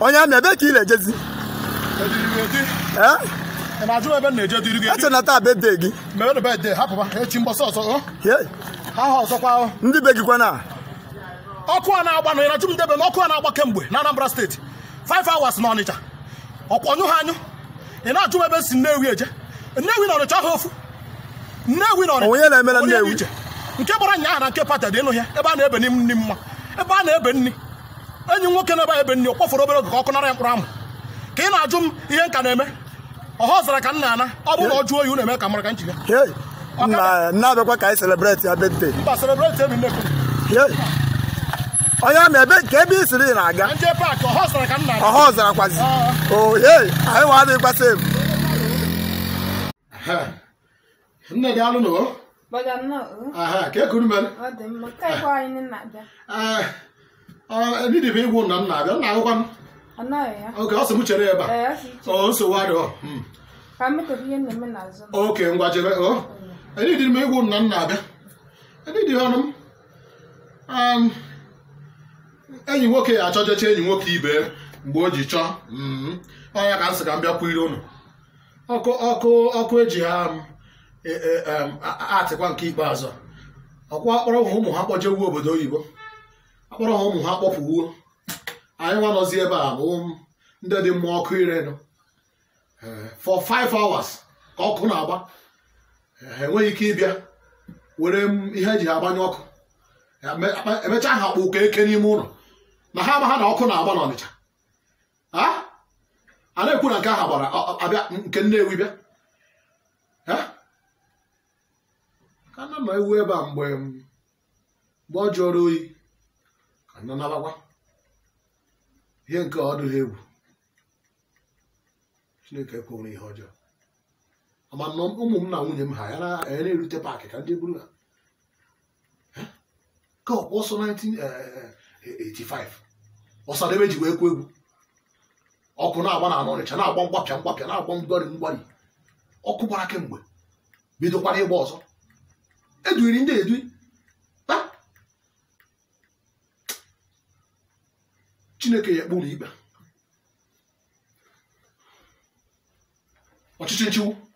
Onya me be ki le jezi. Na aju ebe na eje diri gi. Ate na ta birthday gi. Me no birthday hapụ ba echi mboso ọsọ. Ye. Ha ọsọ kwa. Ndị be gi kwa na. Ọkụ a na-agba na iju ndebe na ọkụ a na-agba kemgbe na Anambra State. 5 hours na Onitsha. Ọkpọnyu ha anyu. Ị na-ajụ ebe si Nnewi eje. Nnewi na Onitsha ha ofu. Nnewi na Onitsha. Onye na-eme na Nnewi. Nke gbara nya na nke pata dị ịnụ ya ebe a na-ebe nni mma. Ebe a na-ebe nni. Enyi nwoke na ebe ebe nni ọkpọfọrọ obere oge ka ọkụ nara ya mkpụrụ amụ. Ka ị na-ajụ m ihe nka na-eme. Ọhọ zara ka nna ana ọ bụ na ọ jụọ oyi na-eme ka mara ka nchige. Hey. Na be kwa ka celebrate ya birthday. Mba celebrate emi nnekwu. Hey. Onya me be ke bi siri na aga. Nje park ọhọ zara ka nna ana. Ọhọ zara kwazi. Oh hey, anyị wa dị kwa same. Nne dị alụ no. Baga no. Aha, ke kunu mere. Ọ dị mma. Kai kwa anyị na abịa. Ndị dị bụ igwu na nna abịa, nna agụkwa. Anaghị ya. Okay, ọ sị m chere ebe a. Nsogbu adịghọ. Ka metọrọ ihe na-eme n'azụ. Okay, ngwa chere. Ndị dị m igwu na nna abịa. Ndị dị ọnụ m. Enyi nwoke ya achọjecha enyi nwoke ibe mgbe o ji chọọ. Ọnya ka nsị ka m bịa kwụ ire ụnụ. Ọkụ eji ha atịkwa nke ikpeazụ. Ọkwa akpọrọ ha ụmụ ha kpọjewuo obodo oyibo. Akpọrọ ha ụmụ ha kpọpụwuo. Anyị nwa nọzi ebe a bụ ndị dị mmụọ ọkụ ire nọ. For 5 hours ka ọkụ na-agba. Ha enweghị ike ịbịa were ihe eji ha agbanye ọkụ. Emechaa ha kpụ ka eke n'ime ụlọ. Na ha ama ha na ọkụ na-agba n'Ọnịcha. A na-ekwu na nke ha gbara abịa nke Nnewi bịa. Ka nna nọ ewu ebe a mgbe ọ jụrụ oyi ka nna nabakwa ihe nke ọ dịghị egwu. Chineke kwuru ihe ọjọọ. Ama na ụmụ m na nwunye m ha ya na-erute paakị ka ndị buru ha. Ka ọsọ 1985 Ọsadebe ji wee kwu egwu. Ọkụ na-agba na Ọnịcha na-agba mgbapịa na-agba mgbari. Ọkụ gbara kemgbe bidokwara ịgba ọzọ. Eduiri ndị edui. Chineke ya ekpuru ikpe. Ọchịchị nchiwu.